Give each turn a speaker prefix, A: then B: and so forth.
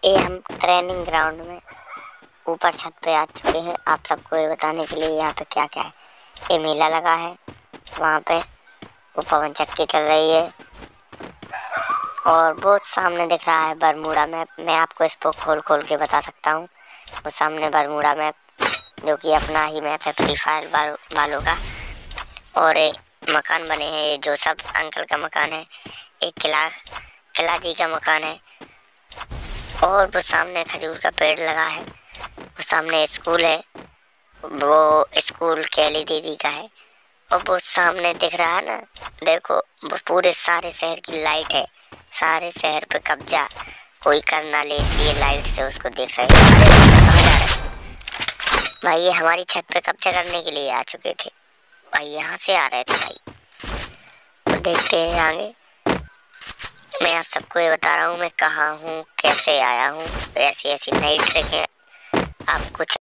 A: ये हम training ground में ऊपर छत पे आ चुके हैं आप सबको ये बताने के लिए यहाँ पे क्या क्या है। ये मेला लगा है, वहाँ पे वो पवन चक्की चल रही है और वो सामने दिख रहा है बरमूडा मैप। मैं आपको इसको खोल खोल के बता सकता हूँ। वो सामने बरमूडा मैप जो कि अपना ही मैप है फ्री फायर वालों का। और एक मकान बने हैं, ये जो सब अंकल का मकान है। एक किला जी का मकान है और वो सामने खजूर का पेड़ लगा है। वो सामने स्कूल है, वो स्कूल केली दीदी का है। और वो सामने दिख रहा है ना, देखो वो पूरे सारे शहर की लाइट है। सारे शहर पे कब्जा कोई कर ना ले, इसलिए लाइट से उसको देख सकते। अरे कहाँ जा रहा है भाई? ये हमारी छत पे कब्जा करने के लिए आ चुके थे भाई, यहाँ से आ रहे थे भाई। तो देखते हैं आगे। मैं आप सबको ये बता रहा हूँ मैं कहाँ हूँ, कैसे आया हूँ। ऐसी ऐसी नई ट्रिक है आप कुछ